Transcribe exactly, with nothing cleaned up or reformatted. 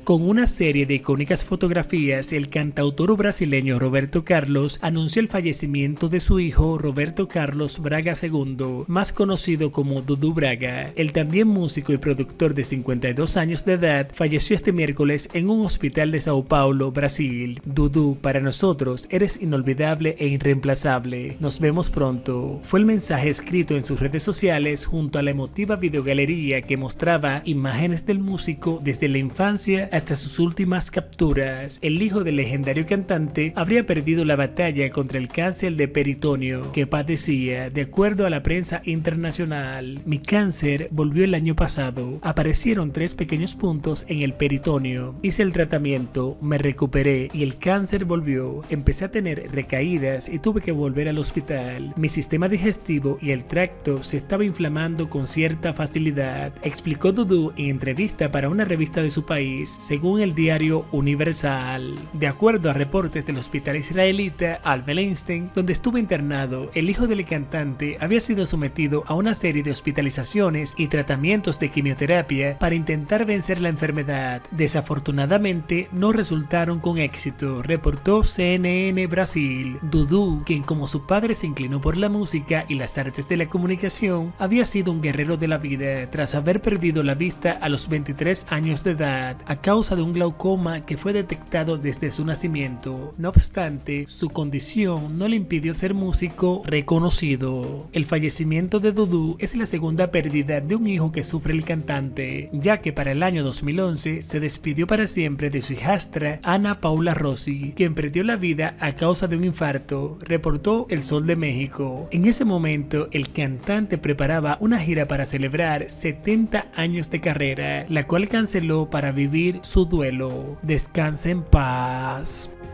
Con una serie de icónicas fotografías, el cantautor brasileño Roberto Carlos anunció el fallecimiento de su hijo Roberto Carlos Braga segundo, más conocido como Dudu Braga. El también músico y productor de cincuenta y dos años de edad falleció este miércoles en un hospital de Sao Paulo, Brasil. Dudu, para nosotros eres inolvidable e irreemplazable. Nos vemos pronto. Fue el mensaje escrito en sus redes sociales junto a la emotiva videogalería que mostraba imágenes del músico desde la infancia hasta sus últimas capturas. El hijo del legendario cantante habría perdido la batalla contra el cáncer de peritoneo que padecía, de acuerdo a la prensa internacional. Mi cáncer volvió el año pasado. Aparecieron tres pequeños puntos en el peritoneo. Hice el tratamiento, me recuperé y el cáncer volvió. Empecé a tener recaídas y tuve que volver al hospital. Mi sistema digestivo y el tracto se estaba inflamando con cierta facilidad, explicó Dudu en entrevista para una revista de su país, según el diario Universal. De acuerdo a reportes del hospital israelita Albert Einstein, donde estuvo internado, el hijo del cantante había sido sometido a una serie de hospitalizaciones y tratamientos de quimioterapia para intentar vencer la enfermedad. Desafortunadamente, no resultaron con éxito, reportó C N N Brasil. Dudu, quien como su padre se inclinó por la música y las artes de la comunicación, había sido un guerrero de la vida tras haber perdido la vista a los veintitrés años de edad a causa de un glaucoma que fue detectado desde su nacimiento. No obstante, su condición no le impidió ser músico reconocido. El fallecimiento de Dudu es la segunda pérdida de un hijo que sufre el cantante, ya que para el año dos mil once se despidió para siempre de su hijastra Ana Paula Rossi, quien perdió la vida a causa de un infarto, reportó El Sol de México. En ese momento, el cantante preparaba una gira para celebrar setenta años de carrera, la cual canceló para vivir su duelo. Descanse en paz.